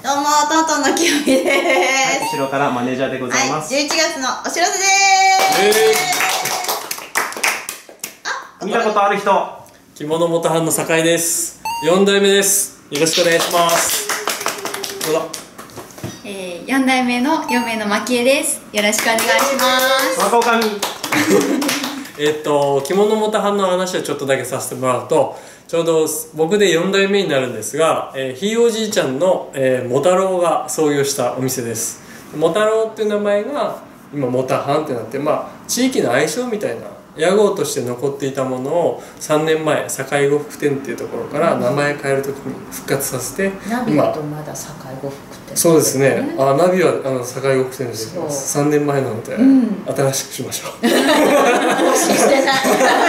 どうも、トントンのきよみです。 はい、後ろからマネージャーでございます。 はい、11月のお知らせです。 見たことある人。 着物元藩の酒井です。4代目です。よろしくお願いします。どうぞ。 4代目の嫁の蒔絵です。よろしくお願いします。 若女将。 着物元藩の話をちょっとだけさせてもらうと、ちょうど僕で4代目になるんですが、ひいおじいちゃんのもたろうが創業したお店です。もたろうっていう名前が今もたはんってなって、地域の愛称みたいな屋号として残っていたものを3年前堺呉服店っていうところから名前変えるときに復活させて、 ナビだとまだ堺呉服店、 そうですね、ナビは堺呉服店ですけど3年前なので、新しくしましょう。 更新してない。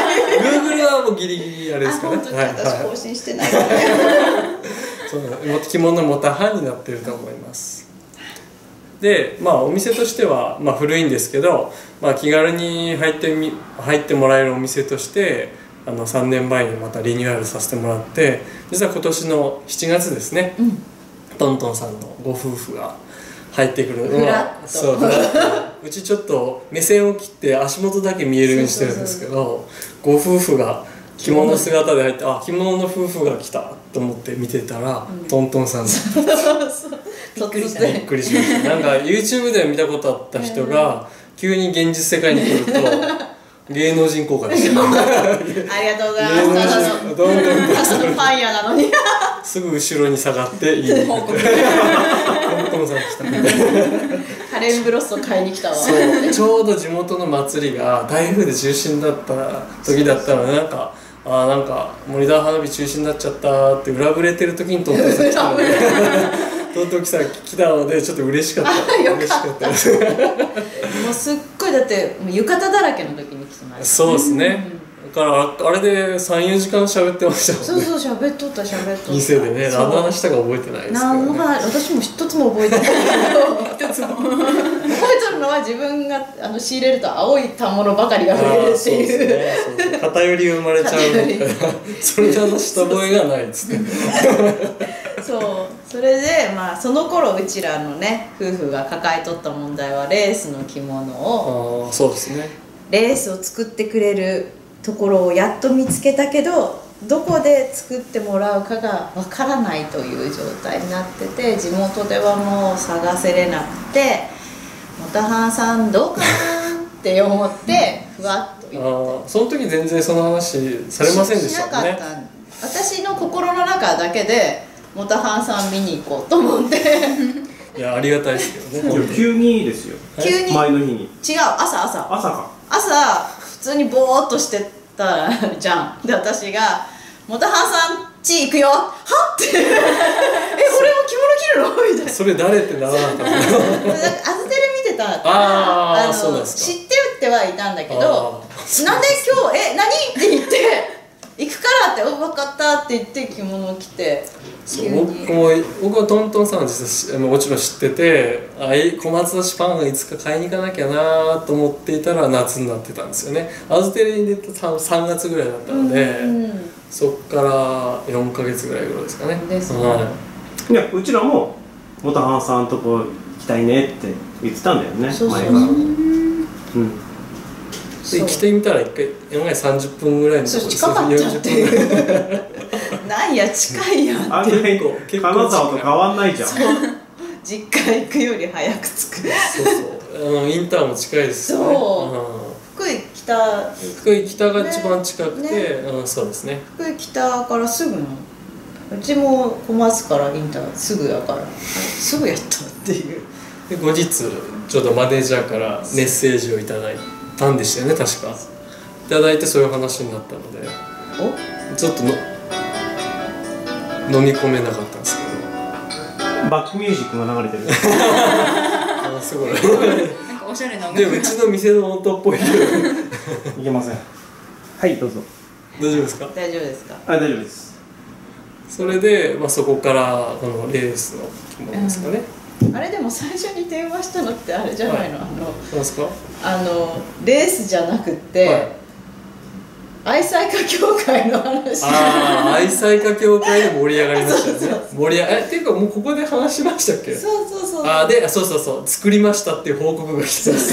Google はもうギリギリあれですかね。 私更新してないから着物もたはんになっていると思います。で、お店としては、古いんですけど、気軽に入ってもらえるお店として3年前にまたリニューアルさせてもらって、実は今年の7月ですね、トントンさんのご夫婦が入ってくるのが、うちちょっと目線を切って足元だけ見えるようにしてるんですけど、ご夫婦が着物姿で入って、着物の夫婦が来たと思って見てたら、トントンさんだった。びっくりしました。なんか YouTube で見たことあった人が急に現実世界に来ると芸能人効果でした。 ありがとうございます。ただのファンヤなのにすぐ後ろに下がっていいトントンさん来たみたいな。 ハレンブロスを買いに来たわ。 そう、ちょうど地元の祭りが台風で中止になった時だったので、なんか森田花火中止になっちゃったって裏ぶれてる時にトントンさん来たのでトントンさん来たのでちょっと嬉しかった。嬉しかったです。 もうすっごい、だって浴衣だらけの時に来てました。 そうですね。だからあれで3、4時間喋ってましたもんね。 そう喋っとった。 店でね、何の話したか覚えてないですけどね。 私も一つも覚えてないけど、覚えとるのは自分が仕入れると青い反物ばかりが増えるっていう。 偏り生まれちゃうみたいな。それでした覚えがないっつって。 それでその頃うちらのね夫婦が抱えとった問題はレースの着物を、 そうですね、 レースを作ってくれるところをやっと見つけたけど、どこで作ってもらうかがわからないという状態になってて、地元ではもう探せれなくて、もたはんさんどうかなって思ってふわっと言って、 その時全然その話されませんでしたもんね。 私の心の中だけでもたはんさん見に行こうと思っていや、ありがたいですけどね。 急にですよ。 急に前の日に。 違う、朝か。 普通にボーっとしてたじゃん。で私が「もたはんさんち行くよ」はって「俺も着物着るの?」みたいな。 それ誰ってならなかったんですか。 アズテレ見てたから知ってはいたんだけど、なんで今日何って言って行くからって「分かった」って言って着物着て。 僕はトントンさんは実はもちろん知ってて、小松だしパンがいつか買いに行かなきゃなと思っていたら夏になってたんですよね。アズテレに出た3月ぐらいだったので、そっから4ヶ月ぐらいですかね。 いや、うちらももたはんさんとこ行きたいねって言ってたんだよね、前から。 で来てみたら1回案外30分ぐらいのところで近かったってなんや近いやんって。 あんなに金沢と変わんないじゃん。 実家行くより早く着く。 インターも近いですよね。 福井北が一番近くて、そうですね。 福井北からすぐの、うちも小松からインターすぐやからすぐやったっていう。 で後日ちょうどマネージャーからメッセージをいただいたんでしたよね、確か。いただいてそういう話になったので、ちょっと飲み込めなかったんですけど。 バックミュージックが流れてる。 すごい。 なんかおしゃれな音でうちの店の音っぽい。いけません。はい、どうぞ。 大丈夫ですか。 大丈夫ですか。 大丈夫です。 それでそこからこのレースの着物ですかね。 あれでも最初に電話したのってあれじゃないの、 なんですか。 レースじゃなくて、 愛妻家協会の話。 ああ、愛妻家協会で盛り上がりましたよね。っていうかもうここで話しましたっけ？ そうそうそう。 そう作りましたっていう報告が来てます。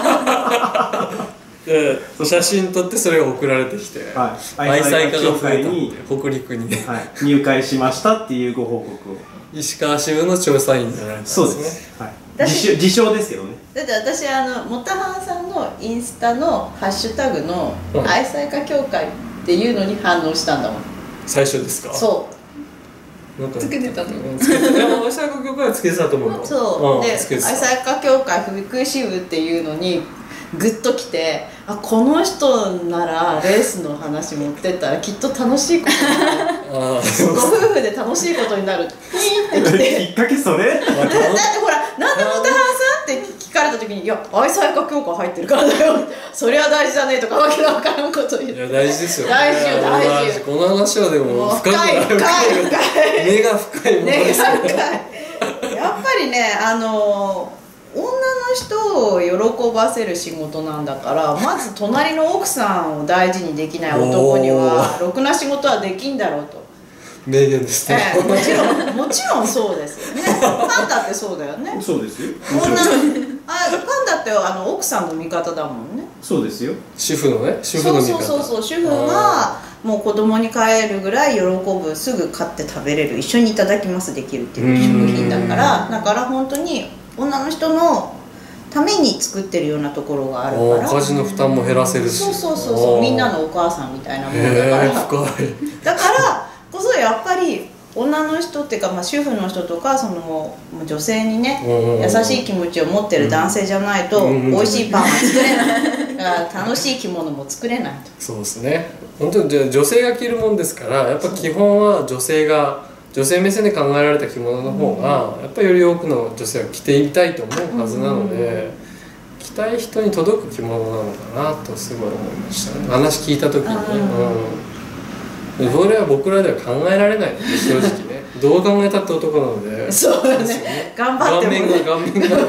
で写真撮ってそれが送られてきて、 はい、 愛妻家が増えたってに北陸にね、 はい、入会しましたっていうご報告を。 石川支部の調査員になられたんですね。 そうです、はい、自称ですけどね。 だって私モタハンさんのインスタのハッシュタグの愛妻家協会っていうのに反応したんだもん。 最初ですか？ そうつけてたの？ つけてた。愛妻家協会はつけてたと思うよ。 そう、で愛妻妻家協会福井支部っていうのにグッときて、あ、この人ならレースの話持ってったらきっと楽しいことになるご夫婦で楽しいことになるピーってきてきっかけそれ？だってほら、なんでモタハンさんって聞かれた時に、いや、愛妻家協会入ってるからだよ、それは大事だねとかわけのわからんこと言って。 いや大事ですよ。 大事よ、大事よ。 この話はでも深い根が深いものですよね。 やっぱりね、女の人を喜ばせる仕事なんだから、まず隣の奥さんを大事にできない男にはろくな仕事はできんだろうと。 名言ですね。 もちろんそうですよね。パンダってそうだよね。 そうですよ。 パンダって奥さんの味方だもんね。 そうですよ。 主婦のね、主婦の味方。 そう主婦がもう子供に帰るぐらい喜ぶ、すぐ買って食べれる、一緒にいただきますできるっていう食品だから本当に女の人のために作ってるようなところがあるから、 家事の負担も減らせるし、 そうみんなのお母さんみたいなものだから、だからこそやっぱり女の人っていうか、主婦の人とかその女性にね、優しい気持ちを持ってる男性じゃないと美味しいパンは作れないだから楽しい着物も作れないと。 そうですね。本当に女性が着るもんですから、やっぱ基本は女性目線で考えられた着物の方がやっぱりより多くの女性は着てみたいと思うはずなので、着たい人に届く着物なのかなとすごい思いましたね、話聞いた時に。それは僕らでは考えられない正直ね。どう考えたって男なので。 そうだね、頑張ってもね、 顔面が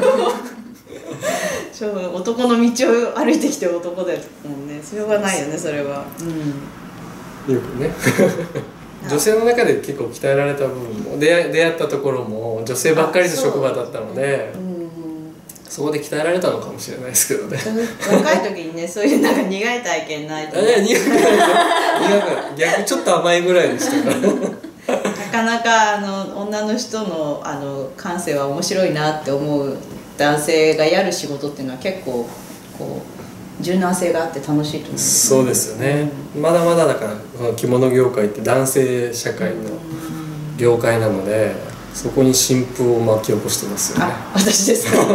男の道を歩いてきてる男だよもんね。それはないよね、それは。 よくね女性の中で結構鍛えられた部分も出会ったところも女性ばっかりの職場だったので、そこで鍛えられたのかもしれないですけどね。 若い時にね、そういうなんか苦い体験ないと、 苦く逆にちょっと甘いぐらいでしたからなかなか女の人の感性は面白いなって思う男性がやる仕事っていうのは結構こう柔軟性があって楽しいと思う。 そうですよね。まだまだだからこの着物業界って男性社会の業界なので、そこに新風を巻き起こしてますよね。 私ですか。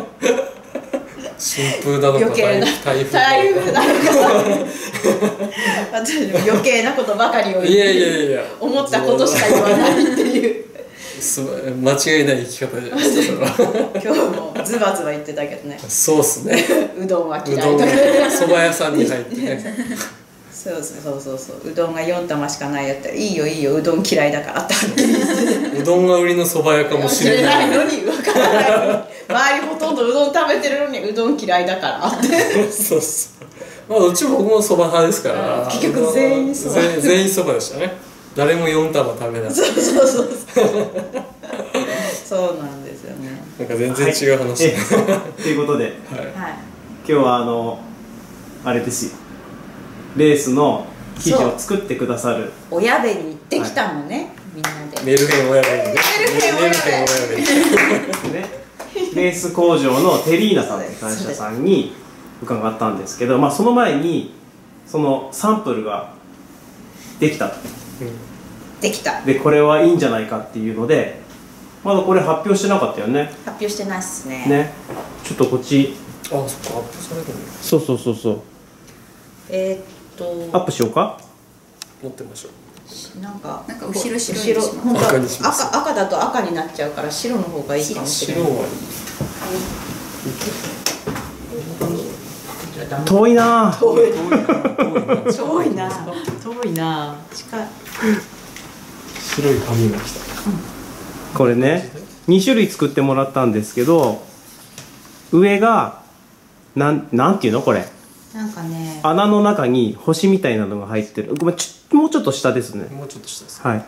新風なのか台風なのか私余計なことばかりを言って思ったことしか言わないっていう間違いない生き方じゃないですか。 今日もズバズバ言ってたけどね。 そうっすね。 うどんは嫌いとか蕎麦屋さんに入ってねそううどんが4玉しかないやったらいいようどん嫌いだからってうどんが売りの蕎麦屋かもしれないのに分からない周りほとんどうどん食べてるのにうどん嫌いだからってそうまあどっちも僕も蕎麦派ですから結局全員蕎麦全員蕎麦でしたね。誰も4玉食べない。 そうなんですよね。 なんか全然違う話ということで、今日はあれですよ、レースの生地を作ってくださるおやべに行ってきたのね、みんなで。 メルヘンおやべにね。 レース工場のテリーナさんという会社さんに伺ったんですけど、その前にそのサンプルができたと。 できた。 でこれはいいんじゃないかっていうので、まだこれ発表してなかったよね。 発表してないっすね。 ちょっとこっち。 あ、そっか、発表されたの。 そうアップしようか。 持ってみましょう。なんか後ろ白本当赤だと赤になっちゃうから白の方がいいかもしれない。白はいい。遠いな。 遠いな。近い。 白い紙が来た。 これね、2種類作ってもらったんですけど、上がなんていうのこれ。 なんかね、 穴の中に星みたいなのが入ってる。ごめん、もうちょっと下ですね。 もうちょっと下です。 はい。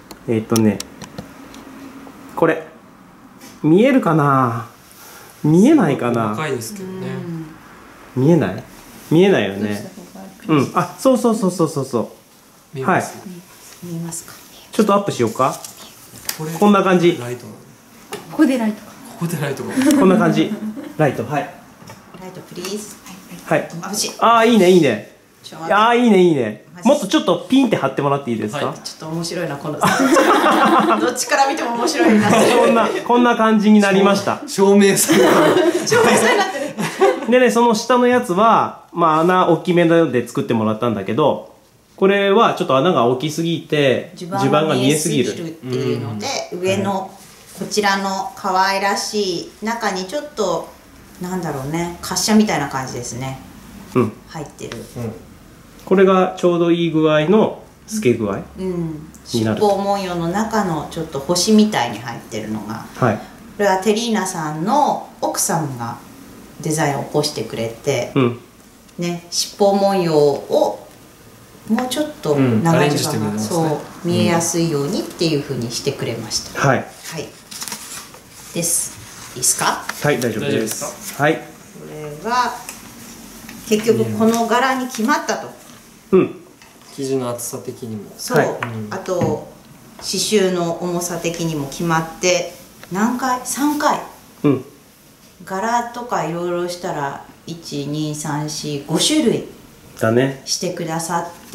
これ見えるかな、見えないかな。 細かいですけどね。 見えない、見えないよね。うん、あ、そうそうそうそうそうそう。 見えます。 見えますか？ ちょっとアップしようか。 これこんな感じ。 ライトなの。 ここでライト。 ここでライトが。 こんな感じ。ライト、はい。 ライトプリーズ。 はい。 眩しい。 ああ、いいね、いいね。 ちょっと待ってああ、いいね、いいね。もっとちょっとピンって貼ってもらっていいですか。 はいちょっと面白いな、このどっちから見ても面白いなってこんな感じになりました。 照明さんが。 証明さになってる。 でね、その下のやつは、まあ穴大きめで作ってもらったんだけど、これはちょっと穴が大きすぎて、地盤が見えすぎる。 っていうので、上のこちらの可愛らしい中にちょっと、なんだろうね、滑車みたいな感じですね。 うん。 入ってる。 これがちょうどいい具合の透け具合。 尻尾文様の中のちょっと星みたいに入ってるのが、 はい。 これはテリーナさんの奥さんがデザインを起こしてくれて、 うん。 ね、尻尾文様をもうちょっと長アレンジ時間が、 してくれますね。 そう見えやすいようにっていう風にしてくれました。 はい。 はい。です。いいですか？ はい、大丈夫で。 大丈夫ですはい。 これは結局この柄に決まったと。 うん。 生地の厚さ的にも。 そう、 はいあと刺繍の重さ的にも決まって何回 ?3 回うん。 柄とかいろいろしたら12345種類だね。 してくださって、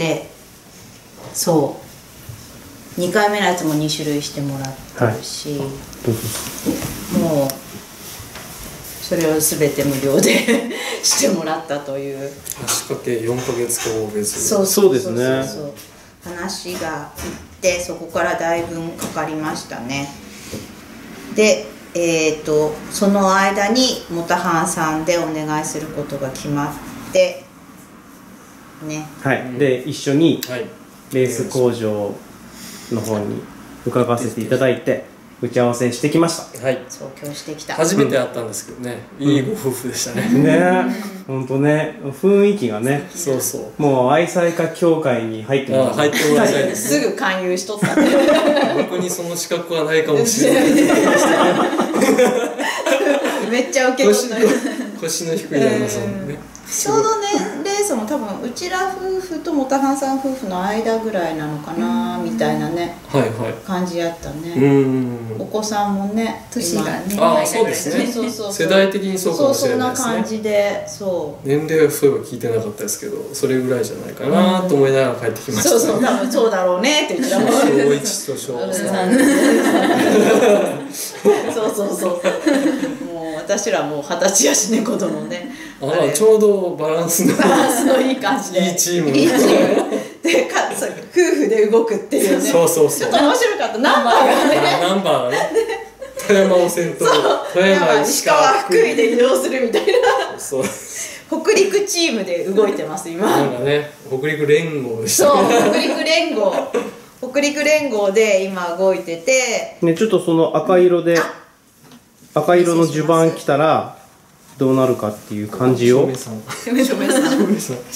そう2回目のやつも2種類してもらってるし、 どうぞ。 もうそれを全て無料でしてもらったという。 足掛け4ヶ月後別。 そうですねそう話がいってそこからだいぶかかりましたね。でその間にモタハンさんでお願いすることが決まってね。 はい。で、一緒にはい。 レース工場の方に伺わせていただいて打ち合わせしてきましたはい。 そう今日してきた。 初めて会ったんですけどね、いいご夫婦でしたね。 ねえ、ほんとね、雰囲気がね、 そうそう。 もう愛妻家協会に入ってもらう。 入ってもらいたいですすね。 ぐ勧誘しとった。 僕にその資格はないかもしれない。 めっちゃ受け取った。 腰の低い旦那さんね。 ちょうどね、レースも多分うちら夫婦とモタハンさん夫婦の間ぐらいなのかなみたいなねはいは感じやったい。 ね。お子さんもね、 年がねああ、そうですね。 そう世代的にそうかもしれないですそんな感ね。 じで、そう年齢はそういえば聞いてなかったですけど、それぐらいじゃないかなと思いながら帰ってきました。 そうそう、多分そうだろうねって言ってたもん。 小一と小三。 そうそうそう。もう私らもう20歳やしね、子供ね。 ああ、ちょうどバランスのバランスのいい感じで。 いいチーム。 いいチームで、そう夫婦で動くっていうね。 そうそうそう。 ちょっと面白かった。ナンバーがね。 ナンバーがね。富山を先頭、富山、石川、 福井で移動するみたいな。 そう。 北陸チームで動いてます今。 なんかね、北陸連合でしたそう、 ね。 北陸連合。北陸連合で今動いてて。 ね、ちょっとその赤色で、赤色の襦袢着たらどうなるかっていう感じを。 照明さん。 照明さん。 照明さん。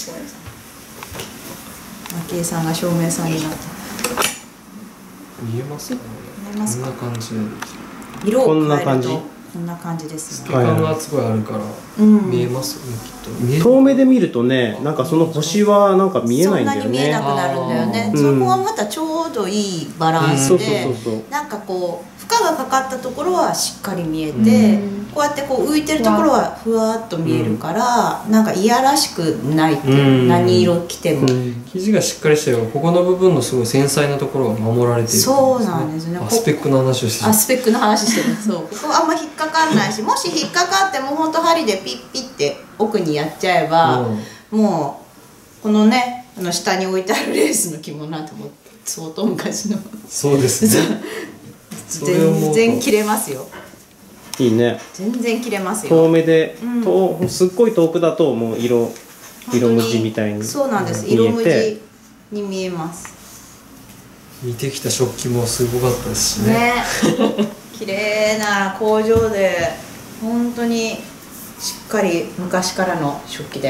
昭恵さんが照明さんになって。 見えますかね。 見えますかこんな感じで。 色をこん変えるとな感じこんな感じですね。 時間がすごいあるからうん見えますよね、きっと。見える。 遠目で見るとね、なんかその星はなんか見えないんだよそんなに見えなね。 くなるんだよね。 うんそこはまたちょうどいいバランスそうで、 そうそうそう。 なんかこう負荷がかかったところはしっかり見えて、こうやってこう浮いてるところはふわっと見えるから、なんかいやらしくないっていう、何色着ても、 生地がしっかりしてるからここの部分のすごい繊細なところが守られている、 そうなんですね。 アスペックの話をしてる。 アスペックの話してる。そう、ここあんま引っかかんないし、もし引っかかっても本当針でピッピッて奥にやっちゃえば、もうこのね、下に置いてあるレースの着物なんてもう相当昔のそうですね。 全然切れますよ。 いいね。 全然切れますよ。 遠目で、すっごい遠くだともう色無地みたいにそうなんです。 見え色無て地に見えます。 見てきた食器もすごかったですしね。 ね、綺麗な工場で本当にしっかり昔からの食器で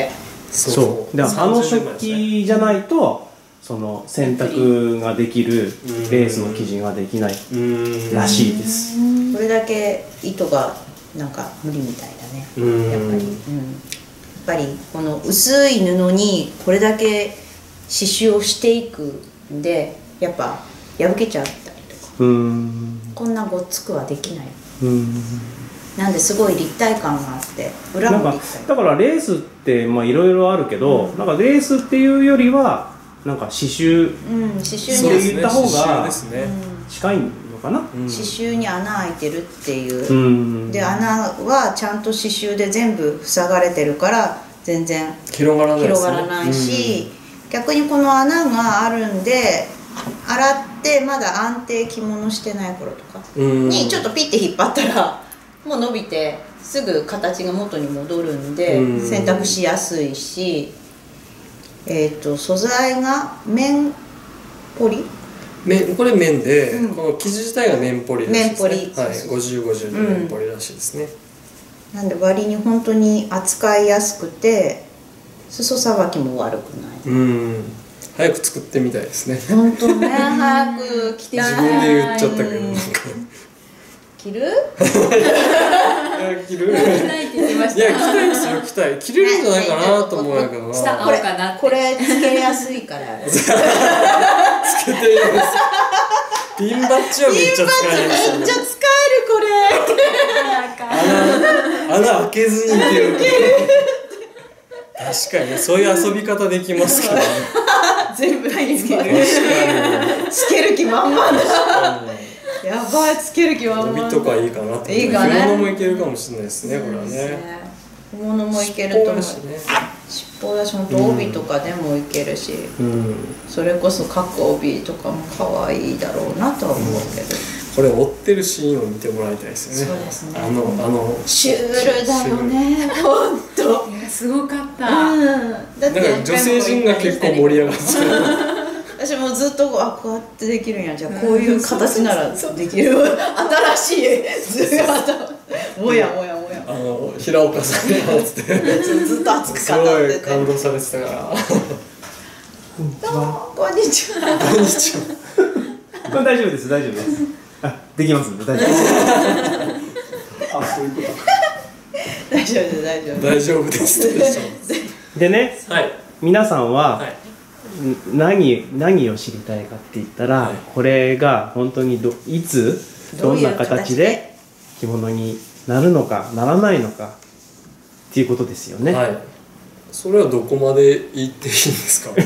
そうで食器じゃないとその洗濯ができるレースの生地ができないらしいです。 これだけ糸がなんか無理みたいだね。やっぱりこの薄い布にこれだけ刺繍をしていくんでやっぱ破けちゃったりとか、こんなごっつくはできない。なんですごい立体感があって裏も立体。 だからレースってまあいろいろあるけど、なんかレースっていうよりはなんか刺繍って言った方が近いのかな。 刺繍に穴開いてるっていう、で穴はちゃんと刺繍で全部塞がれてるから全然広がらないし、逆にこの穴があるんで洗ってまだ安定着物してない頃とかにちょっとピッて引っ張ったらもう伸びてすぐ形が元に戻るんで洗濯しやすいし、素材が綿ポリ、 これ綿で、この生地自体が綿ポリらしいですね。 綿ポリ、 はい、50の綿ポリらしいですね。 なんで割に本当に扱いやすくて裾さばきも悪くない。 早く作ってみたいですね。 本当ね、早く着てみたい。 自分で言っちゃったけどなんか着る？ 着る？ 着ないって言ってました。 いや着たいですよ、着たい。着れるんじゃないかなと思うんやけどな。 下青かなって。 これつけやすいから。 つけていいです。ピンバッジはめっちゃ使えます。 めっちゃ使えるこれ。 穴開けずにっていう。確かにね、そういう遊び方できますからね。 全部につける。つける気満々だ。やばい、つける気満々。 帯とかいいかなと。 いいかね。 着物もいけるかもしれないですね、これはね。 着物もいけると思う。尻尾だし、本当帯とかでもいけるし、それこそ角帯とかも可愛いだろうなとは思うけど。 これ追ってるシーンを見てもらいたいですよね。 そうですね。 シュールだよね。本当。 すごかった。 だって女性陣が結構盛り上がって。 私もずっとこうやってできるんや。じゃあこういう形ならできる。新しいもやもやもや。 平岡さんがつってずっと熱く語ってて。 すごい感動されてたから。 どうもこんにちは。 こんにちは。 これ大丈夫です、大丈夫です。できますんで大丈夫です。そういうこと。 大丈夫です、大丈夫です。 大丈夫です。 でね、皆さんは何を知りたいかって言ったら、これが本当にいつどんな形で着物になるのかならないのかっていうことですよね。 それはどこまで言っていいんですか？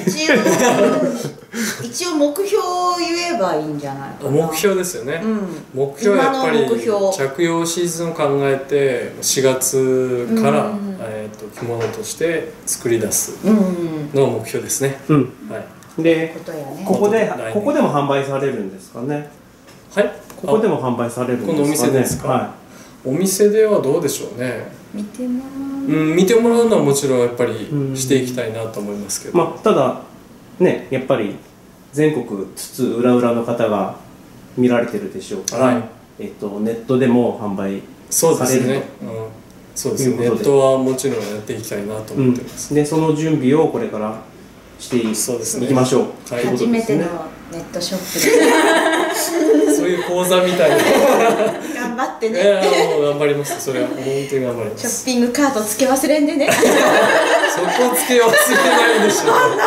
一応目標を言えばいいんじゃないかな。 目標ですよね。目標はやっぱり着用シーズンを考えて4月から着物として作り出すのが目標ですね。 で、ここでも販売されるんですかね。 はい。 ここでも販売されるんですかね。 このお店ですか。お店ではどうでしょうね。 見てもらうのはもちろんやっぱりしていきたいなと思いますけど、 ただね、やっぱり全国津々浦々の方が見られてるでしょうから、ネットでも販売されると。 そうですね。ネットはもちろんやっていきたいなと思ってます。 でその準備をこれからしていきましょう。 初めてのネットショップでそういう講座みたいな頑張ってね。 もう頑張ります。それは本当に頑張ります。 ショッピングカート付け忘れんでね。 そこ付け忘れないでしょ。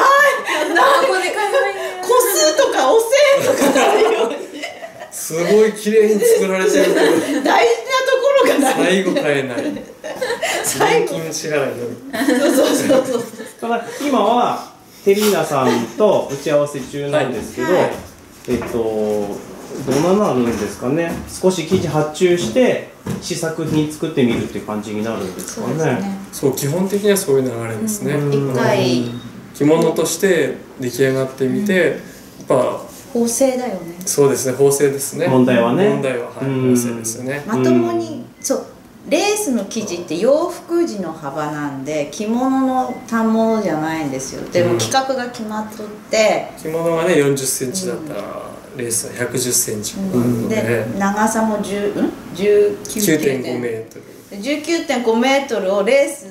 個数とかおせんとかないように。 すごい綺麗に作られてるけど大事なところがない。 最後買えない。現金支払いのみ。 そう。 ただ今はテリーナさんと打ち合わせ中なんですけど、どうなるんですかね。少し生地発注して試作品作ってみるっていう感じになるんですかね。 そう、基本的にはそういう流れですね。 一回着物として出来上がってみて、やっぱ縫製だよね。 そうですね、縫製ですね。 問題はね。 縫製ですよね。 まともにレースの生地って洋服地の幅なんで着物の反物じゃないんですよ。でも規格が決まっとって着物がね40センチだったらレースは110センチもあるので、 長さも19.5メートル。19.5メートルをレース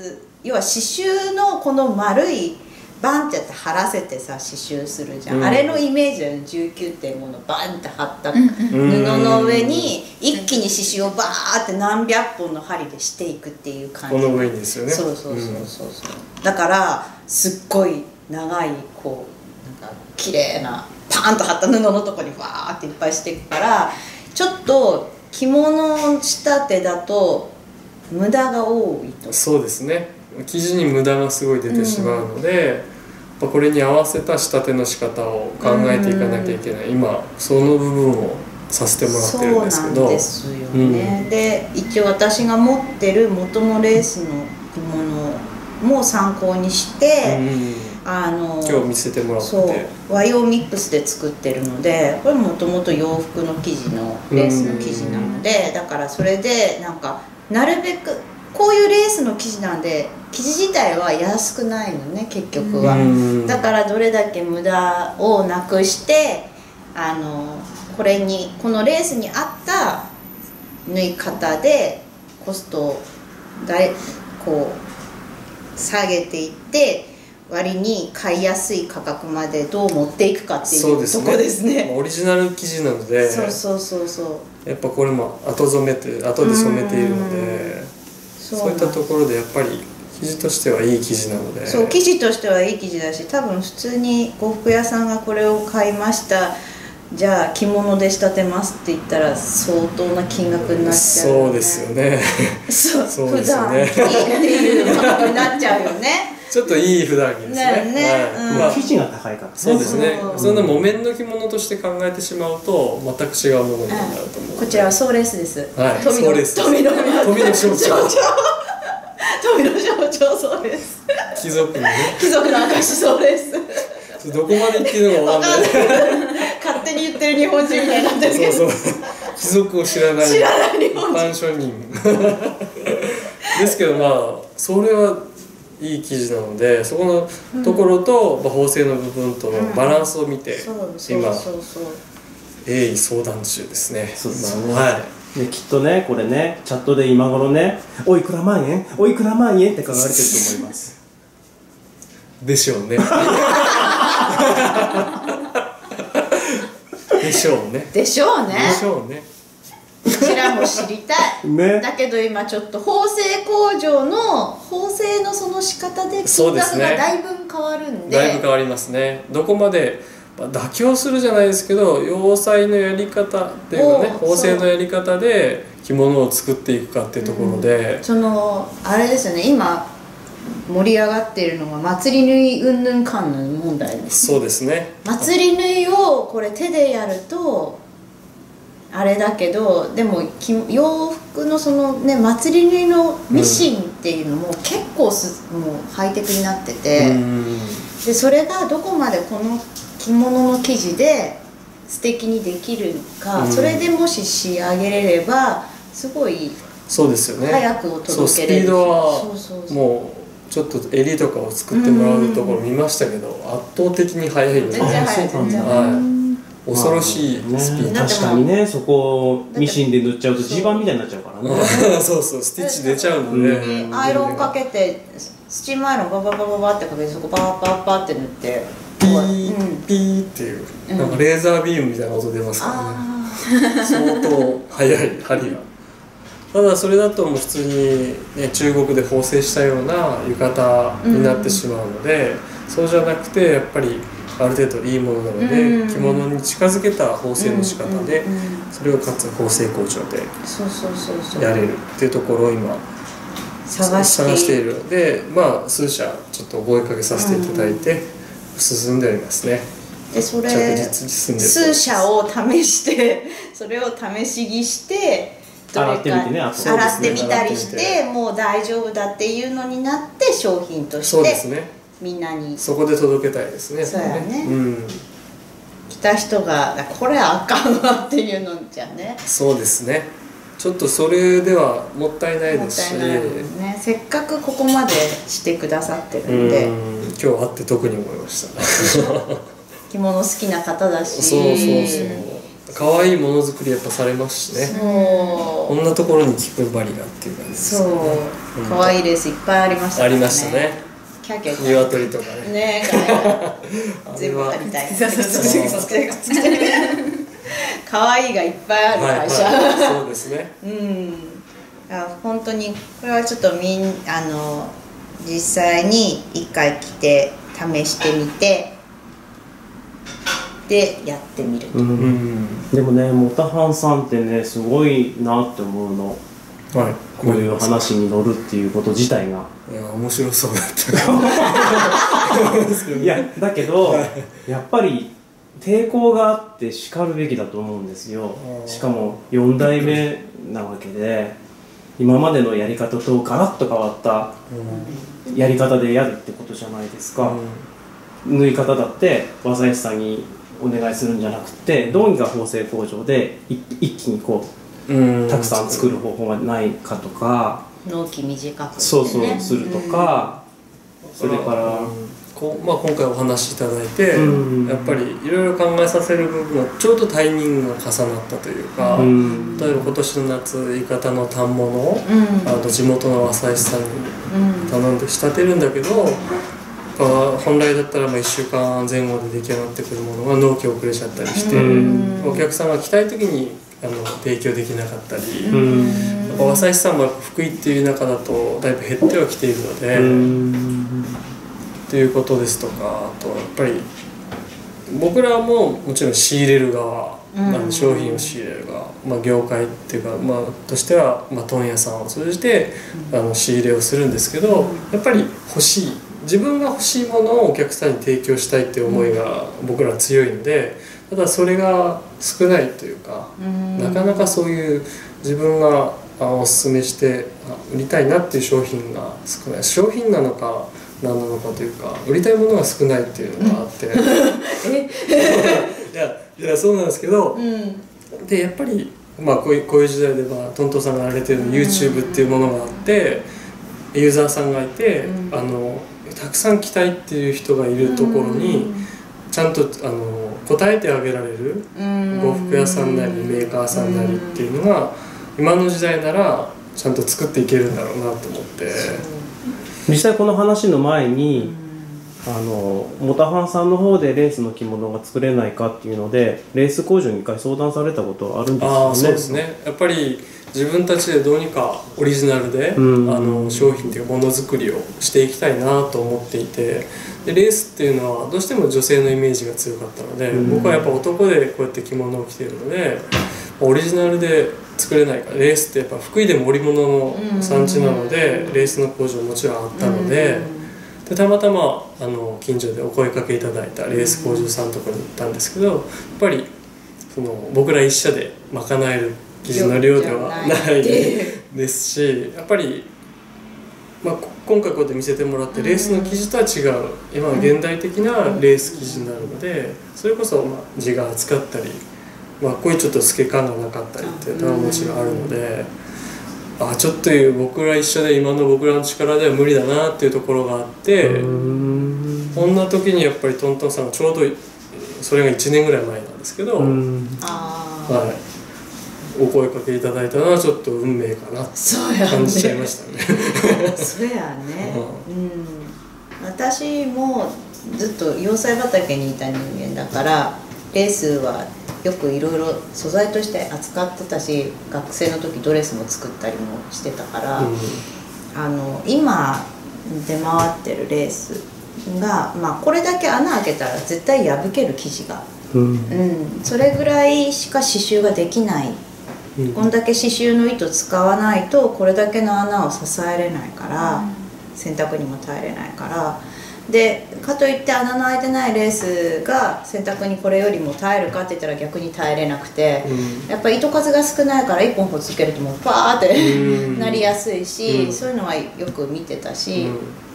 要は刺繍のこの丸いバンってやって貼らせてさ刺繍するじゃん、 うん、 あれのイメージだよね。19.5のバンって貼った布うんの上に一気に刺繍をバーって何百本の針でしていくっていう感じ。 この上にですよね。 そうそうそうそうそう、だからすっごい長いこうなんか綺麗なパーンと貼った布のとこにバーっていっぱいしていくから、ちょっと着物仕立てだと無駄が多いと。 そうですね、生地に無駄がすごい出てしまうので、やっぱこれに合わせた仕立ての仕方を考えていかなきゃいけない、今その部分をさせてもらってるんですけど。 そうなんですよね、で一応私が持ってる元のレースの着物も参考にして、 今日見せてもらって、 そう和洋ミックスで作ってるので、これもともと洋服の生地のレースの生地なので、だからそれでなんかなるべくこういうレースの生地なんで生地自体は安くないのね結局は。だからどれだけ無駄をなくしてこのレースに合った縫い方でコストをこう下げていって、割に買いやすい価格までどう持っていくかっていうとこですね。 オリジナル生地なので、 そうそうそうそうやっぱこれも後染めって後で染めているので、そういったところでやっぱり生地としてはいい生地なので。 そう生地としてはいい生地だし、多分普通に呉服屋さんがこれを買いました、じゃあ着物で仕立てますって言ったら相当な金額になっちゃうよね。 そうですよね。 そうですよね。 普段着っていう価格になっちゃうよね。 ちょっといい普段着ですね。 まあ生地が高いからね。 そうですね。そんな木綿の着物として考えてしまうと全く違うものになると思う。 こちらはソーレースです。 はい。ソーレース。 富の象徴。富の象徴ソーレース。 貴族のね。 貴族の証ソーレース。 どこまで言ってるのかわかんない。 勝手に言ってる日本人みたいになってるけど。 そうそう。貴族を知らない日本人。 一般庶民。ですけどまあそれはいい生地なので、そこのところと縫製の部分とのバランスを見て今鋭意相談中ですね。 そうですね。 はい。 できっとねこれねチャットで今頃ねおいくら万円おいくら万円って書かれてると思います。 でしょうね。でしょうね。 でしょうね。 でしょうね。 こちらも知りたい、 ね、 だけど今ちょっと縫製工場の縫製のその仕方で金額がだいぶ変わるんで、 だいぶ変わりますね。どこまで妥協するじゃないですけど、洋裁のやり方っていうかね、縫製のやり方で着物を作っていくかっていうところで、 そのあれですよね、今盛り上がっているのが祭り縫いうんぬんかんぬん問題です、 そうですね。 祭り縫いをこれ手でやるとあれだけど、でも洋服のそのね祭り縫いのミシンっていうのも結構もうハイテクになってて、でそれがどこまでこの着物の生地で素敵にできるか、それでもし仕上げれればすごいそうですよね。 早くお届けれる。 そうスピードはもうちょっと襟とかを作ってもらうところ見ましたけど、圧倒的に速いので、 全然早い全然はい、恐ろしいスピード。 確かにね、そこをミシンで塗っちゃうとジーパンみたいになっちゃうからね。 そうそう、スティッチ出ちゃうので、 アイロンかけてスチームアイロンバババババってかけて、そこバーバーバーって塗ってピーピーっていうなんかレーザービームみたいな音出ますからね。相当速い針が。ただそれだともう普通に、ね、中国で縫製したような浴衣になってしまうので、そうじゃなくてやっぱりある程度いいものなので、着物に近づけた縫製の仕方で、それをかつ縫製工場でやれるっていうところを今探しているので、まあ数社ちょっとお声かけさせていただいて進んでおりますね。 でそれ数社を試してそれを試し着して洗ってみてね、 洗ってみたりしてもう大丈夫だっていうのになって商品としてみんなにそこで届けたいですね。 そうやね、来た人がこれあかんわっていうのじゃね。 そうですね。ちょっとそれではもったいないですし、 ね、せっかくここまでしてくださってるんで、 今日会って特に思いました着物好きな方だし、 そう可愛いものづくりやっぱされますしね。 そうこんなところに気配りがっていう感じですそね。 う、可愛いレースいっぱいありましたありましたね。 キャキャキャ鶏とかね。 ね全部貼りたい。可愛いがいっぱいある会社。 そうですね。 本当にこれはちょっと実際に一回来て試してみてでやってみると。 でもね、モタハンさんってねすごいなって思うの。はい、こういう話に乗るっていうこと自体が。 いや面白そうだった。 いやだけど、やっぱり抵抗があってしかるべきだと思うんですよ。しかも4代目なわけで、今までのやり方とガラッと変わったやり方でやるってことじゃないですか。縫い方だって和裁師さんにお願いするんじゃなくて、どうにか縫製工場で一気にこうたくさん作る方法がないかとか、 納期短くそうするとか、それから今回お話しいただいて、やっぱりいろいろ考えさせる部分がちょうどタイミングが重なったというか、例えば今年の夏浴衣の反物を、地元の和裁師さんに頼んで仕立てるんだけど、本来だったら1週間前後で出来上がってくるものが納期遅れちゃったりして、お客さんが来たい時に提供できなかったり、和裁師さんも福井っていう中だとだいぶ減ってはきているので、っていうことですとか、あとやっぱり僕らももちろん仕入れる側、商品を仕入れる側、業界っていうか、としては、問屋さんを通じて仕入れをするんですけど、やっぱり自分が欲しいものをお客さんに提供したいっていう思いが僕らは強いので、ただそれが少ないというか、なかなかそういう自分がおすすめして売りたいなっていう商品が少ない、商品なのか何なのかというか、売りたいものが少ないっていうのがあっていやそうなんですけど、でやっぱりこういう時代でトントンさんがやられてる YouTube っていうものがあって、ユーザーさんがいて、たくさん来たいっていう人がいるところにちゃんと答えてあげられる呉服屋さんなりメーカーさんなりっていうのが今の時代ならちゃんと作っていけるんだろうなと思って。 実際この話の前にモタハンさんの方でレースの着物が作れないかっていうのでレース工場に一回相談されたことあるんですよね。 そうですね。やっぱり自分たちでどうにかオリジナルで商品っていうかものづくりをしていきたいなと思っていて、でレースっていうのはどうしても女性のイメージが強かったので、僕はやっぱ男でこうやって着物を着ているのでオリジナルで作れないから、レースってやっぱ福井でも織物の産地なのでレースの工場もちろんあったので、たまたま近所でお声かけいただいたレース工場さんのところに行ったんですけど、やっぱり僕ら一社で賄える生地の量ではないですし、やっぱり、今回こうやって見せてもらってレースの生地とは違う今の現代的なレース生地になるので、それこそ地が厚かったり、こういうちょっと透け感がなかったりっていうのはもちろんあるので、ちょっと僕ら一緒で今の僕らの力では無理だなっていうところがあって、こんな時にやっぱりトントンさんがちょうどそれが1年ぐらい前なんですけど、お声かけいただいたのはちょっと運命かなって感じちゃいましたね。 そうやね。私もずっと洋裁畑にいた人間だからレースはよくいろいろ素材として扱ってたし、学生の時ドレスも作ったりもしてたから、今出回ってるレースが、これだけ穴開けたら絶対破ける生地が、それぐらいしか刺繍ができない、こんだけ刺繍の糸使わないとこれだけの穴を支えれないから、洗濯にも耐えれないから。でかといって穴の開いてないレースが洗濯にこれよりも耐えるかって言ったら逆に耐えれなくて、やっぱり糸数が少ないから1本ほつけるともうパーってなりやすいし、そういうのはよく見てたし、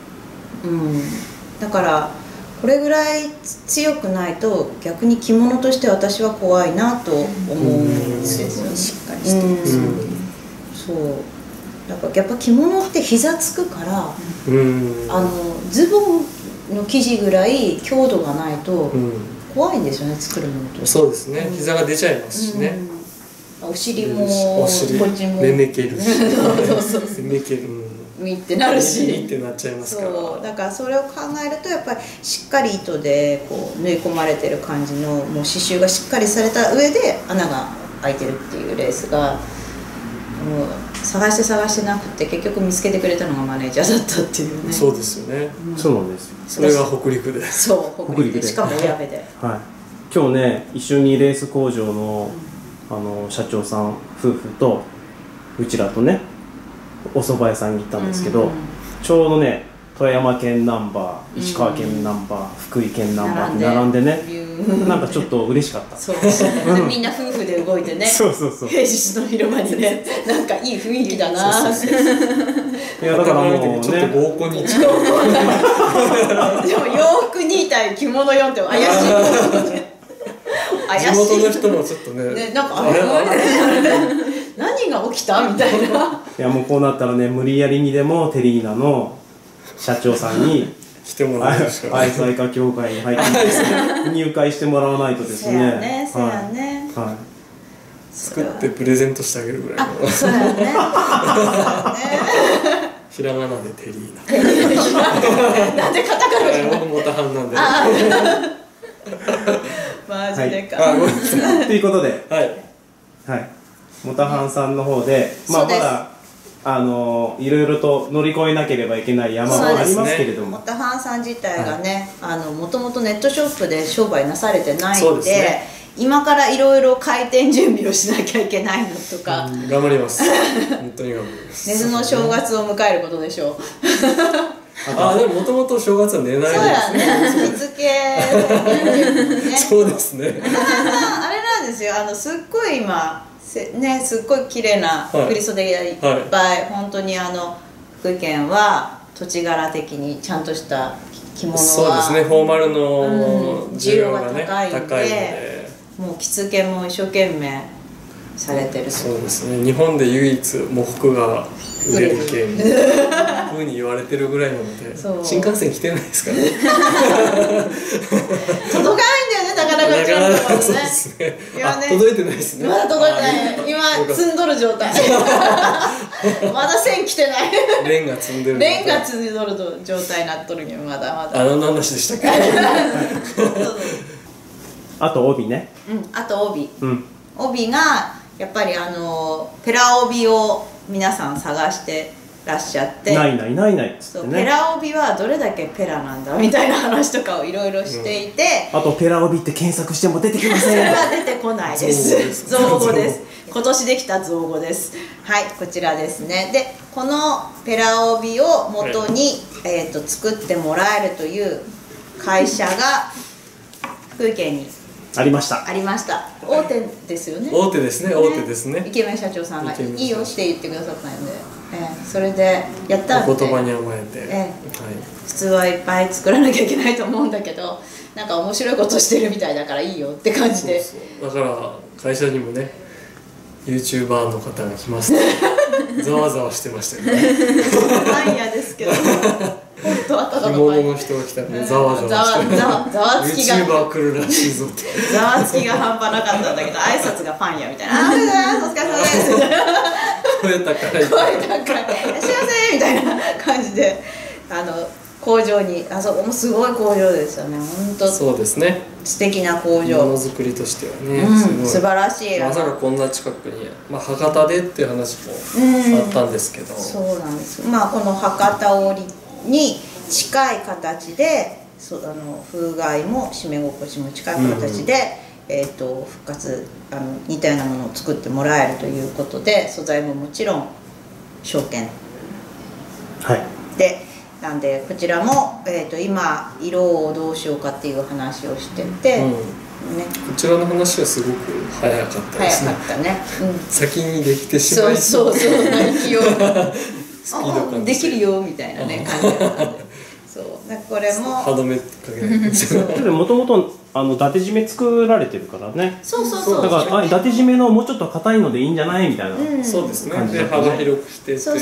だからこれぐらい強くないと逆に着物として私は怖いなと思うんですよ。しっかりしてますよね。そうだからやっぱ着物って膝つくから、ズボンの生地ぐらい強度がないと怖いんですよね、作るものと。 そうですね、膝が出ちゃいますしね。 お尻もお尻こっちもめめけるしそうそうそうめめける、 ミってなるし、 ミってなっちゃいますから。 そうだからそれを考えるとやっぱりしっかり糸でこう縫い込まれてる感じのもう刺繍がしっかりされた上で穴が開いてるっていうレースがもう探してなくて結局見つけてくれたのがマネージャーだったっていうね。 そうですよね、 そうなんですよ。 それが北陸でそう北陸でしかも親部ではい、今日ね一緒にレース工場の、社長さん夫婦とうちらとねお蕎麦屋さんに行ったんですけど、ちょうどね富山県ナンバー、石川県ナンバー、福井県ナンバーって並んでね、なんかちょっと嬉しかった。 そうでみんな夫婦で動いてねそうそうそう、 平日の昼間にねなんかいい雰囲気だなって。 いやだからもうねちょっと合コンに近いでも洋服2体着物4って怪しい怪しい地元の人もちょっとねなんかあれ何が起きたみたいな。 いやもうこうなったらね無理やりにでもテリーナの社長さんに来てもらうしかない。 愛妻家協会に入って入会してもらわないとですね。 そうやねそうやね、 はい、 作ってプレゼントしてあげるぐらいの。 そうやねそうやねひらがなでテリーナ。 なんでカタカナじゃない僕モタハンなんで。 マジでか、 あ、ごめんなさい。 ということで、 はい。 はい、モタハンさんの方で、まあ、まそうですだいろいろと乗り越えなければいけない山もありますけれども、 モタハンさん自体がね、もともとネットショップで商売なされてないそうんで、 ですね、 今からいろいろ開店準備をしなきゃいけないのとか、 頑張ります。本当に頑張ります。 寝ずの正月を迎えることでしょう。 あ、でももともと正月は寝ないそうやね、日付ねそうですね。 あれなんですよ、すっごい今ね、すっごい綺麗な振り袖がいっぱい、本当に福井県は土地柄的にちゃんとした着物はそうですね、フォーマルの需要がね高いん高いので、 で、 もう着付けも一生懸命されてる。 そうですね、日本で唯一喪服が売れる県ふうに言われてるぐらいなので、新幹線来てないですからね。 届かないんだよね、なかなかちゃんとね。 そうですね。 いやね、 届いてないですね。 まだ届いてない。今積んどる状態。まだ線来てない。 レンガ積んでる。 レンガ積んどる状態になっとるけど、まだまだ。 何の話でしたっけ？ あと帯ね、 あと帯。 うん、 帯がやっぱりペラ帯を皆さん探してらっしゃって、 ないっつってね。 ペラ帯はどれだけペラなんだみたいな話とかをいろいろしていて、 あとペラ帯って検索しても出てきません。 それは出てこないです。造語です。今年できた造語です。はい、こちらですね。で、このペラ帯を元に、作ってもらえるという会社が福井県にありました。 ありました。大手ですよね。 大手ですね、大手ですね。 イケメン社長さんがいイケメンいよって言ってくださったので、それでやったんで。 お言葉に甘えて、 普通はいっぱい作らなきゃいけないと思うんだけど、なんか面白いことしてるみたいだからいいよって感じで。 だから会社にもね、YouTuber の方が来ますね。ざわざわしてましたよね。 パン屋ですけど、本当はただ着のパン屋。 物の人が来たらね、ざわざわしてざわつきが YouTuber 来るらしいぞって。 ざわつきが半端なかったんだけど、挨拶がパン屋みたいな。あ、お疲れ様ですみたいな。 声高い。 声高い。いらっしゃいませみたいな感じで、工場に、あそこもすごい工場ですよね。本当。 そうですね。 素敵な工場。 ものづくりとしてはね、 素晴らしい。 まさかこんな近くに、博多でっていう話もあったんですけど。 そうなんです。まあこの博多織に近い形で、風害も締め心地も近い形で、復活似たようなものを作ってもらえるということで、素材ももちろん証券。 はい。 で。なんでこちらも、今色をどうしようかっていう話をしてて、ね、 こちらの話はすごく早かったですね。 早かったね。 先にできてしまいそう勢いスピード感できるよみたいなね感じだったんで、そうこれも歯止めかけないんですよ。 もともと伊達締め作られてるからね。 そうだから伊達締めのもうちょっと硬いのでいいんじゃないみたいな。 そうですね。で幅広くしてっていうそう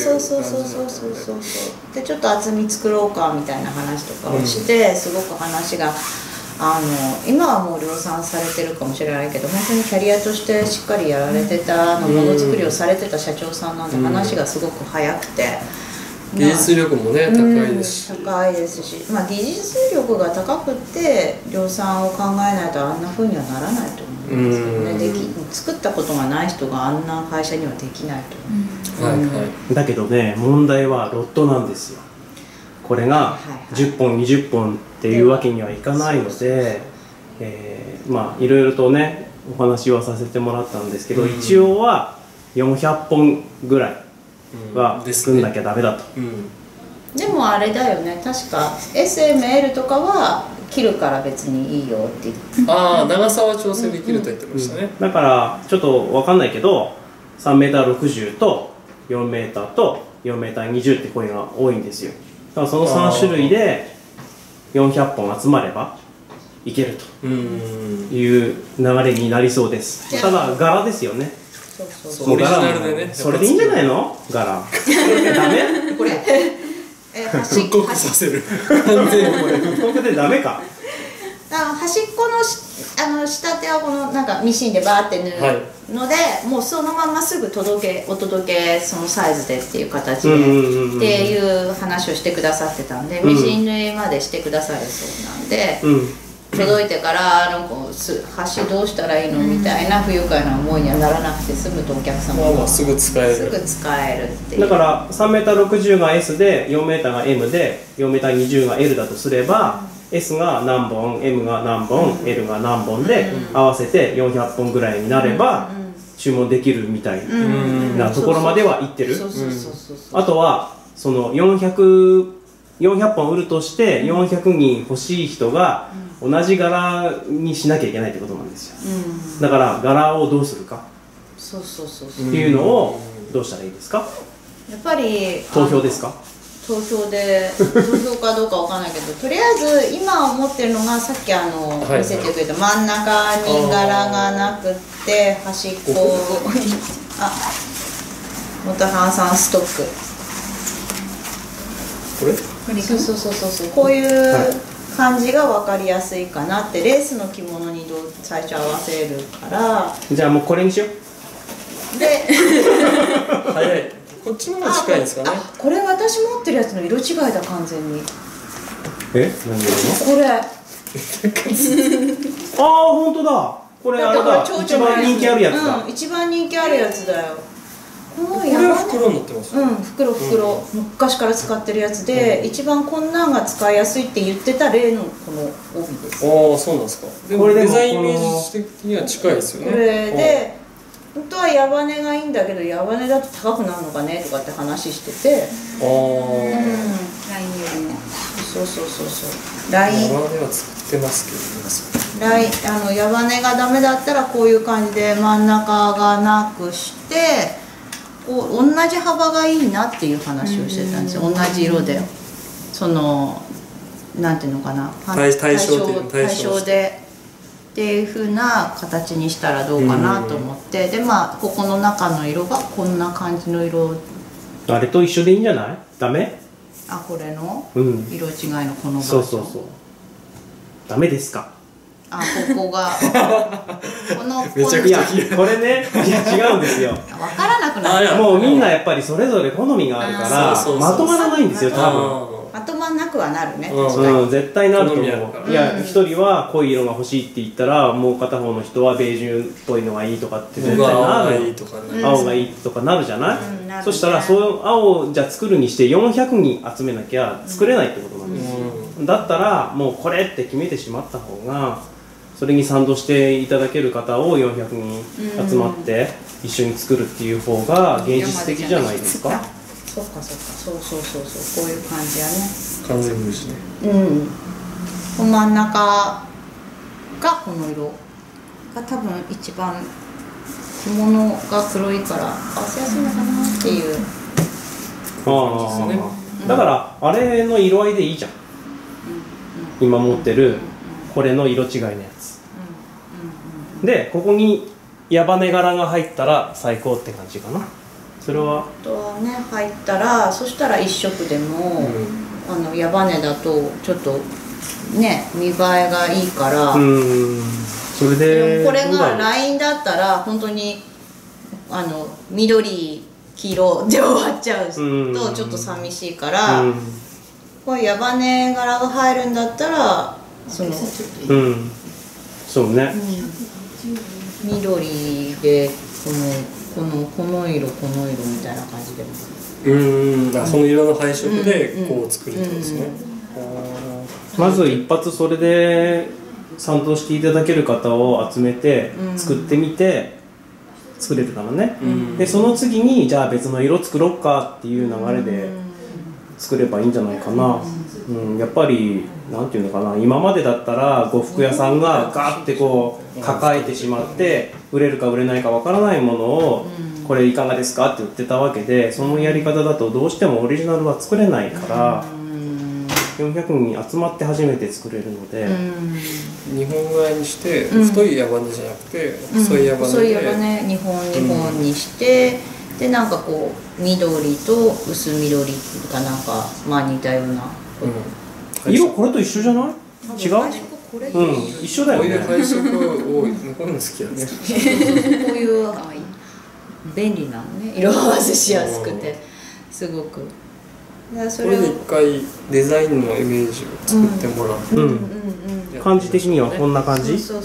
でちょっと厚み作ろうかみたいな話とかをして、すごく話が今はもう量産されてるかもしれないけど、本当にキャリアとしてしっかりやられてたものづくりをされてた社長さんなんで、話がすごく早くて、 技術力もね、高いですし、 高いですし、技術力が高くって量産を考えないとあんな風にはならないと思うんですよね。作ったことがない人があんな会社にはできないと思う。 だけどね、問題はロットなんですよ。これが10本20本っていうわけにはいかないので、いろいろとねお話はさせてもらったんですけど、一応は400本ぐらいは作んなきゃダメだと。 でもあれだよね、確か SML とかは切るから別にいいよって言って、 長さは調整できると言ってましたね。 だからちょっと分かんないけど 3m60 と 4m と 4m20 って声が多いんですよ。だからその3種類で400本集まればいけるという流れになりそうです。ただ柄ですよね。 オリジナルでね。 それでいいんじゃないの？柄ダメ？ これ復刻させる。完全にこれ復刻でダメか。 端っこの仕立てはこのなんかミシンでバーって縫うので、もうそのまますぐお届けそのサイズでっていう形でっていう話をしてくださってたんで、ミシン縫いまでしてくださるそうなんで、届いてから端どうしたらいいのみたいな不愉快な思いにはならなくて済むと、お客様もすぐ使えるっていう。 だから 3m60 が S で 4m が M で 4m20 が L だとすれば、S が何本 M が何本、L が何本で合わせて400本ぐらいになれば注文できるみたいなところまではいってる。あとはその400本売るとして400人欲しい人が同じ柄にしなきゃいけないってことなんですよ。だから柄をどうするかっていうのをどうしたらいいですか？ やっぱり投票ですか？ 投票かどうかわかんないけど、とりあえず今思ってるのが、さっき見せてくれた真ん中に柄がなくって端っこ元原さんストック、 これそうこういう感じが分かりやすいかなって。レースの着物に最初合わせるから、 じゃあもうこれにしよう。 で早い。こっちの方が近いですかね。 これ私持ってるやつの色違いだ、完全に。 何でこれ本当だ。これあれだ、一番人気あるやつだ。 一番人気あるやつだよ。 これは袋になってます。 袋、昔から使ってるやつで、一番こんなんが使いやすいって言ってた例のこの帯です。 そうなんですか。でもデザインイメージ的には近いですよね。 これで本当は矢羽がいいんだけど、矢羽だと高くなるのかねとかって話してて、 ラインよりもライン矢羽は作ってますけどね。矢羽がダメだったらこういう感じで真ん中がなくして、同じ幅がいいなっていう話をしてたんですよ。同じ色で、なんていうのかな、 対称でっていう風な形にしたらどうかなと思って、でここの中の色がこんな感じの色。 あれと一緒でいいんじゃない？ダメ？ これの色違いのこのバージョン。 そうダメですか？ ここがめちゃくちゃこれね、違うんですよ。 分からなくなる。 もうみんなやっぱりそれぞれ好みがあるからまとまらないんですよ、多分。 まとまんなくはなるね。 絶対なると思う。いや、一人は濃い色が欲しいって言ったら、もう片方の人はベージュっぽいのがいいとかって絶対なる。青がいいとかなるじゃない？そしたら青じゃ作るにして400人集めなきゃ作れないってことなんですよ。だったらもうこれって決めてしまった方が、それに賛同していただける方を400人集まって一緒に作るっていう方が現実的じゃないですか？ そうこういう感じやね。 完全無視ね。 この真ん中がこの色が多分一番着物が黒いから合わせやすいのかなっていう感じですね。 だからあれの色合いでいいじゃん。今持ってるこれの色違いのやつで、ここに矢羽柄が入ったら最高って感じかな。それはね、入ったら、そしたら一色でも、矢羽だとちょっとね見栄えがいいから、 それででもこれがラインだったら本当に緑黄色で終わっちゃうとちょっと寂しいから、これ矢羽柄が入るんだったらそうね、 緑でこの色この色みたいな感じでもその色の配色でこう作るってことですね。 まず一発それで賛同していただける方を集めて作ってみて、作れるからね、でその次にじゃあ別の色作ろっかっていう流れで作ればいいんじゃないかな。やっぱりなんていうのかな、今までだったら呉服屋さんがガーってこう抱えてしまって売れるか売れないかわからないものをこれいかがですかって言ってたわけで、そのやり方だとどうしてもオリジナルは作れないから400人集まって初めて作れるので、 日本柄にして太い矢羽じゃなくて細い矢羽で、 細い矢羽2本にして、でなんかこう緑と薄緑かなんか似たような、 色これと一緒じゃない？違う？一緒だよね。 こういう配色をこういうの好きだね。 こういう便利なのね、色合わせしやすくてすごく。 それで一回デザインのイメージを作ってもらって、 感じ的にはこんな感じ？ そう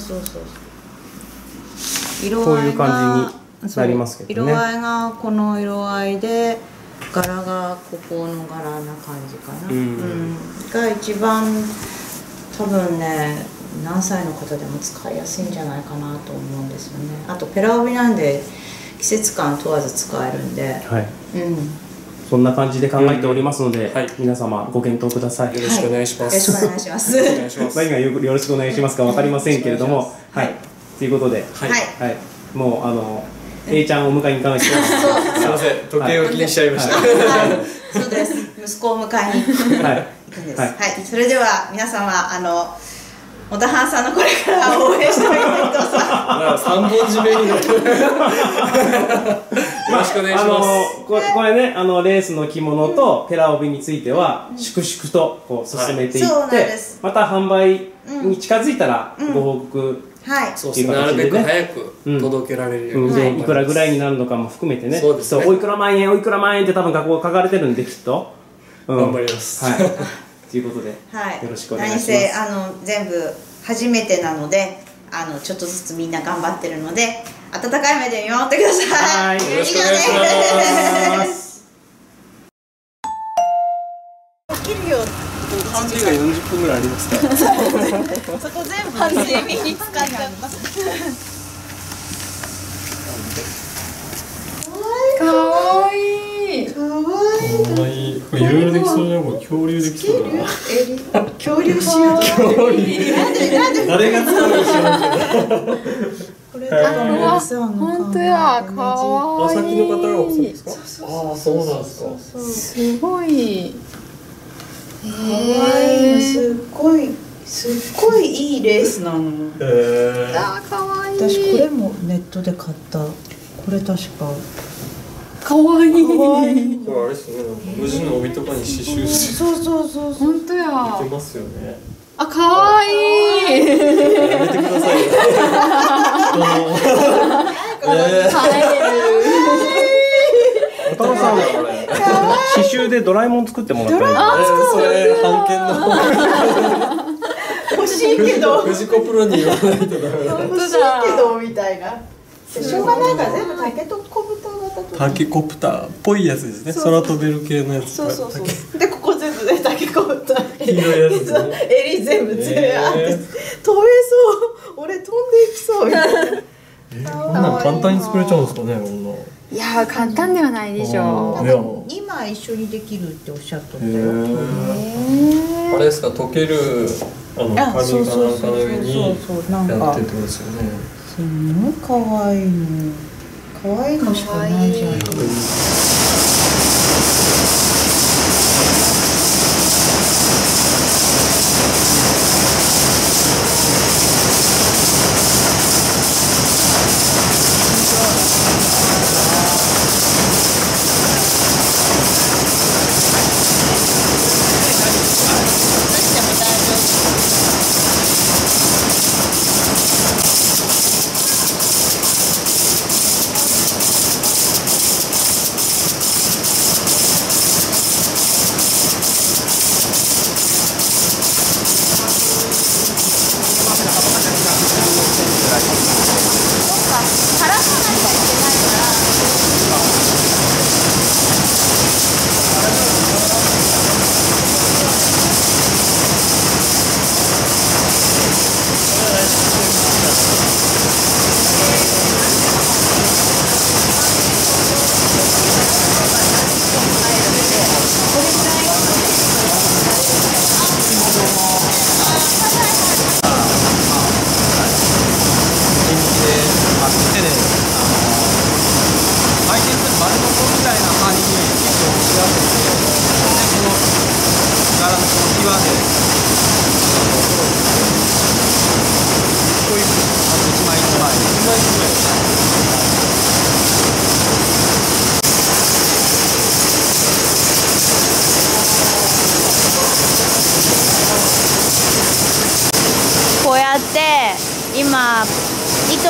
こういう感じになりますけどね。 色合いがこの色合いで、柄がここの柄な感じかな、が一番多分ね何歳の方でも使いやすいんじゃないかなと思うんですよね。あとペラ帯なんで季節感問わず使えるんで、 そんな感じで考えておりますので、皆様ご検討ください。 よろしくお願いします。 よろしくお願いします。 何がよろしくお願いしますか分かりませんけれども、ということで、もうA ちゃんをお迎えに行かないと。すみません、時計を気にしちゃいました。 そうです。息子を迎えに行くんです。それでは皆様小田藩さんのこれから応援してあげてください。 三本締めになってる。よろしくお願いします。 これね、レースの着物とペラ帯については粛々とこう進めていって、また販売に近づいたらご報告。 そうですね。なるべく早く届けられるように。 いくらぐらいになるのかも含めてね。そうですね。おいくら万円、おいくら万円って多分書かれてるんできっと。 頑張ります。 ということで、よろしくお願いします。 何せ全部初めてなので、ちょっとずつみんな頑張ってるので、温かい目で見守ってください。 よろしくお願いします。 切るよ。 半時が40分ぐらいありますか。 そこ全部半時に使っちゃった。 かわいい。 かわいい。いろいろできそうだな。恐竜できそうだな。 恐竜しよう。 誰が使うの知らんけど。 これ本当や、かわいい。 さっきの方が奥さんですか。ああ、そうなんですか。 すごい。 かわいい。すっごいいいレースなの。 あ、かわいい。 私これもネットで買った。これ確か。 かわいい。 これあれですね。無地の帯とかに刺繍して。 そう。 本当や。 似てますよね。 あ、かわいい。 やめてくださいよ。 小太郎さん、刺繍でドラえもん作ってもらったらいい。 それ版権の。 欲しいけど。 藤子プロに言わないとダメだ。 欲しいけどみたいな。しょうがないから全部タケコプター型と。 タケコプターっぽいやつですね。空飛べる系のやつ。 そう。でここ全部タケコプター。 黄色いやつですね。 襟全部全部あって飛べそう。俺飛んでいきそうみたいな。 こんなん簡単に作れちゃうんですかね、こんな。 いやー、簡単ではないでしょう。 今一緒にできるっておっしゃっとったよ。 あれですか、溶ける紙かなんかの上にやってってことですよね。 すごい可愛いの。可愛いのしかないじゃん。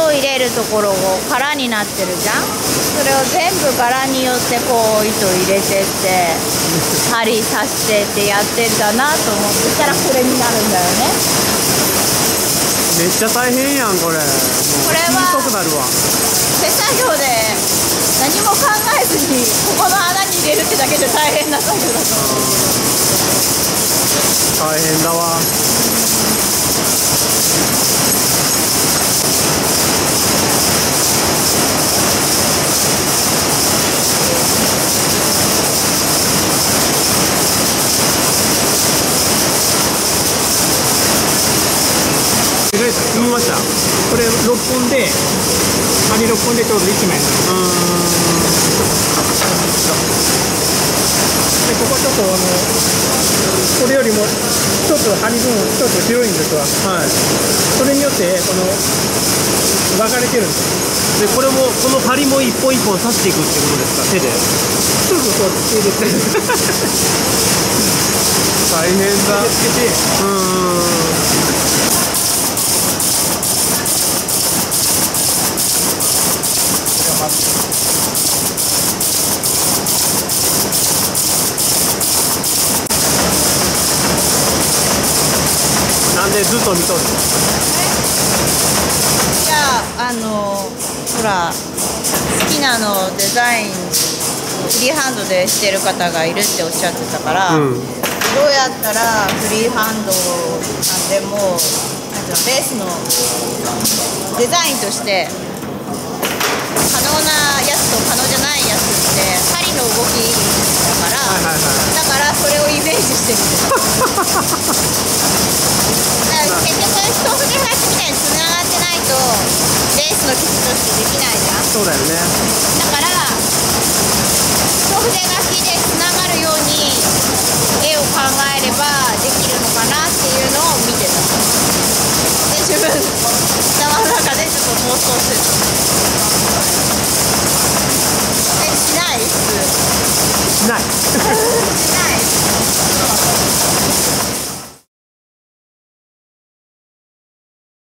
を入れるところを空になってるじゃん。それを全部柄によってこう糸入れてって針刺してってやってんだなと思ってたらこれになるんだよね。 めっちゃ大変やんこれ。もうこれは細くなるわ。 手作業で何も考えずにここの穴に入れるってだけで大変な作業だと思う。 大変だわ。 見ました。これ6本で針6本でちょうど1枚になる。でここちょっとこれよりもちょっと針分ちょっと広いんですわ。はい。それによって分かれてるんです。 でこれもこの針も一本一本刺していくってことですか、手で。 そうそうそう手で大変だ。 つけて。 なんでずっと見とるの？ じゃあほら好きなのデザインフリーハンドでしてる方がいるっておっしゃってたから、どうやったらフリーハンドでもなんていうのレースのデザインとして可能なやつと可能じゃないやつって針の動きだから、だからそれをイメージしてみてた。結局一筆書きみたいにつながってないとレースの生地としてできないじゃん。 そうだよね。 だから一筆書きでつながるように絵を考えればできるのかなっていうのを見てた。で自分頭の中でちょっと妄想してた。しない？ しない。